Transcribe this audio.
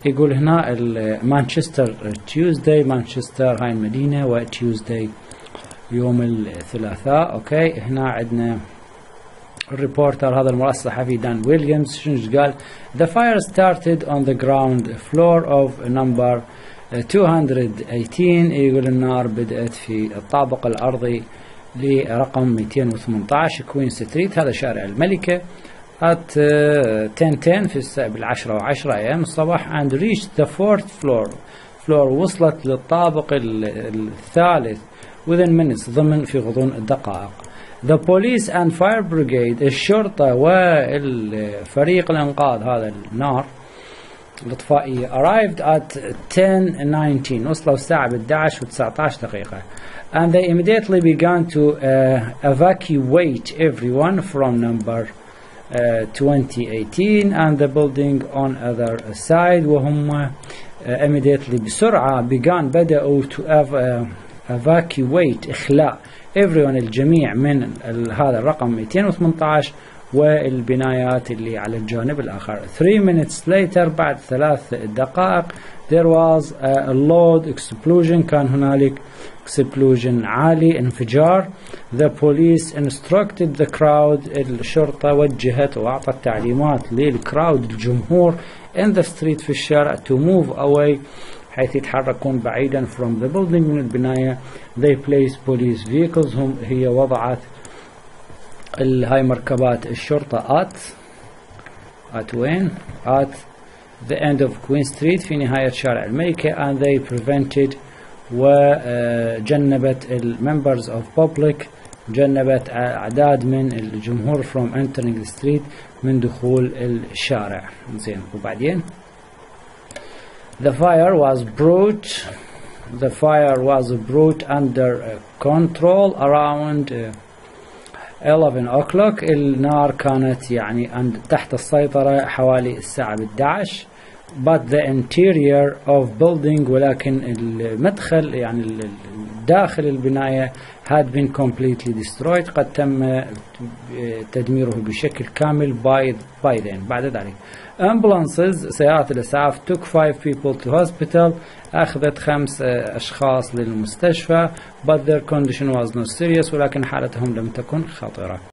يقول هنا مانشستر تيوزداي، مانشستر هاي المدينة، وتيوزداي يوم الثلاثاء. اوكي، هنا عندنا الريبورتر هذا المراسل الصحفي دان ويليامز شنو قال؟ The fire started on the ground floor of number 218. يقول النار بدأت في الطابق الأرضي لرقم 218 كوين ستريت، هذا شارع الملكة، at 10:10 في الساعة ب10:10 AM الصباح and reached the fourth floor. وصلت للطابق الثالث within minutes ضمن في غضون الدقائق. The police and fire brigade الشرطة والفريق الإنقاذ هذا النار الإطفائية arrived at 10:19 وصلوا الساعة ب11:19 دقيقة. And they immediately began to evacuate everyone from number 2018 and the building on other side. وهم immediately بسرعة بدأوا to evacuate إخلاء everyone الجميع من هذا الرقم 218 والبنايات اللي على الجانب الآخر. 3 minutes later بعد 3 دقائق there was a loud explosion، كان هنالك explosion عالي، انفجار. The police instructed the crowd الشرطة وجهت وأعطت تعليمات للكراود الجمهور in the street في الشارع to move away حيث يتحركون بعيدا from the building من البناية. They placed police vehicles هي وضعت هاي مركبات الشرطة at وين؟ at the end of Queen Street في نهاية شارع الملكة and they prevented وجنبت members of public جنبت أعداد من الجمهور from entering the street من دخول الشارع. زين، وبعدين the fire was brought under control around 11 o'clock. النار كانت يعني تحت السيطرة حوالي الساعة 11. but the interior of building ولكن المدخل يعني داخل البناية had been completely destroyed قد تم تدميره بشكل كامل by then بعد ذلك. ambulances سيارات الإسعاف took 5 people to hospital أخذت 5 أشخاص للمستشفى but their condition was not serious ولكن حالتهم لم تكن خطرة.